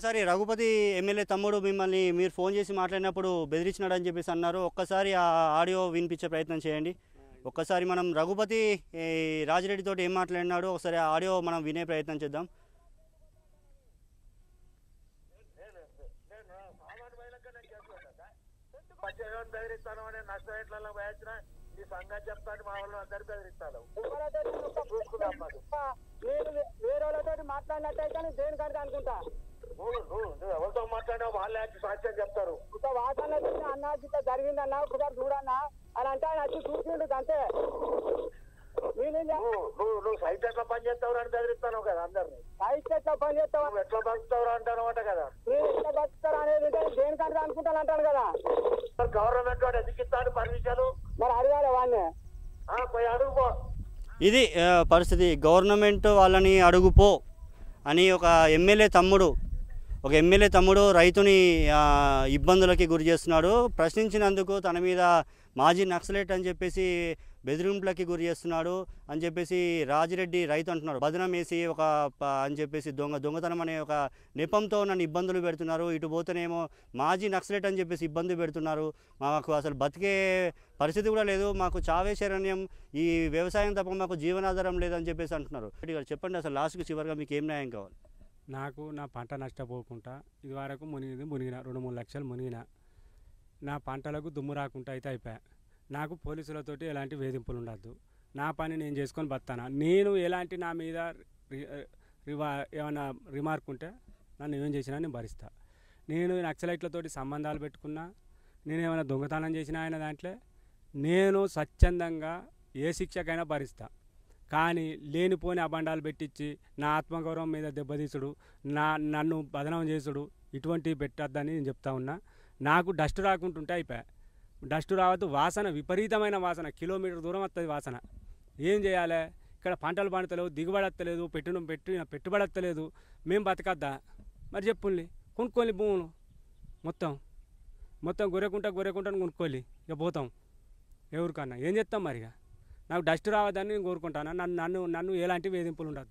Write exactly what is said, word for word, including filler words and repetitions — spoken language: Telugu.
ఒక్కసారి రఘుపతి ఎమ్మెల్యే తమ్ముడు మిమ్మల్ని మీరు ఫోన్ చేసి మాట్లాడినప్పుడు బెదిరించినాడని చెప్పేసి అన్నారు. ఒక్కసారి ఆ ఆడియో వినిపించే ప్రయత్నం చేయండి. ఒక్కసారి మనం రఘుపతి రాజిరెడ్డితో ఏం మాట్లాడినాడో ఒకసారి ఆ ఆడియో మనం వినే ప్రయత్నం చేద్దాం. చెప్తాను మా వాళ్ళు అందరు బెదిరిస్తాను. వేరే వాళ్ళతో మాట్లాడినట్టయితే దేని కడితే అనుకుంటా. ఎవరితో మాట్లాడినా వాళ్ళే సాక్ష్యం చెప్తారు. ఇక వాసన అన్నా జరిగిందన్నా ఒకసారి చూడన్నా అని అంటే ఆయన వచ్చి చూసిండు అంతే. నువ్వు సైట్ ఎట్లా పని చేస్తావు అని బెదిరిస్తాను కదా అందరినీ. సైట్ ఎట్లా పని చేస్తావు ఎట్లా బతుకుతావు అంటాను అంట కదా. మీరు ఎట్లా బతుకుతారు అనేది దేని కడితే అనుకుంటాను అంటాను కదా. గవర్నమెంట్ వాడు ఎందుకు ఇస్తాడు పర్మిషన్? మరి అడగాలి వాడిని. పోయి అడుగుపో. ఇది పరిస్థితి. గవర్నమెంట్ వాళ్ళని అడుగుపో అని ఒక ఎమ్మెల్యే తమ్ముడు ఒక ఎమ్మెల్యే తమ్ముడు రైతుని ఇబ్బందులకి గురి చేస్తున్నాడు. ప్రశ్నించినందుకు తన మీద మాజీ నక్సలైట్ అని చెప్పేసి బెదిరింపులకి గురి చేస్తున్నాడు అని చెప్పేసి రాజిరెడ్డి రైతు అంటున్నాడు. బదనం వేసి ఒక అని చెప్పేసి దొంగ దొంగతనం అనే ఒక నెపంతో నన్ను ఇబ్బందులు పెడుతున్నారు. ఇటు పోతేనేమో మాజీ నక్సలైట్ అని చెప్పేసి ఇబ్బంది పెడుతున్నారు. మాకు అసలు బతికే పరిస్థితి కూడా లేదు, మాకు చావే శరణ్యం, ఈ వ్యవసాయం తప్ప మాకు జీవనాధారం లేదని చెప్పేసి అంటున్నారు. చెప్పండి అసలు లాస్ట్కి చివరిగా మీకు ఏం న్యాయం కావాలి? నాకు నా పంట నష్టపోకుండా ఇది వరకు మునిగింది మునిగిన రెండు మూడు లక్షలు మునిగిన నా పంటలకు దుమ్ము రాకుండా అయితే అయిపోయా. నాకు పోలీసులతోటి ఎలాంటి వేధింపులు ఉండద్దు. నా పని నేను చేసుకొని బతానా. నేను ఎలాంటి నా మీద రివా ఏమైనా రిమార్క్ ఉంటే నన్ను ఏం చేసినా నేను భరిస్తా. నేను నక్సలైట్లతోటి సంబంధాలు పెట్టుకున్నా, నేను ఏమైనా దొంగతనం చేసినా ఆయన దాంట్లో నేను స్వచ్ఛందంగా ఏ శిక్షకైనా భరిస్తా. కానీ లేనిపోని అబండాలు పెట్టించి నా ఆత్మగౌరవం మీద దెబ్బతీసుడు, నా నన్ను బదనం చేసుడు ఇటువంటివి పెట్టద్దని నేను చెప్తా ఉన్నా. నాకు డస్ట్ రాకుంటుంటే అయిపోయా. డస్ట్ రావద్దు. వాసన విపరీతమైన వాసన, కిలోమీటర్ దూరం వస్తుంది వాసన. ఏం చేయాలి? ఇక్కడ పంటలు పండుతలేవు, దిగుబడి వస్తలేదు, పెట్టిన పెట్టిన పెట్టుబడి వస్తలేదు. మేము బతకద్దా? మరి చెప్పుల్ని కొనుక్కోలి భూములు మొత్తం మొత్తం గొర్రెకుంటా గొర్రెకుంటాను కొనుక్కోలి. ఇక పోతాం ఎవరికన్నా ఏం చేస్తాం మరిగా. నాకు డస్ట్ రావద్దని నేను కోరుకుంటాను. నన్ను నన్ను నన్ను ఎలాంటి వేధింపులు ఉండదు.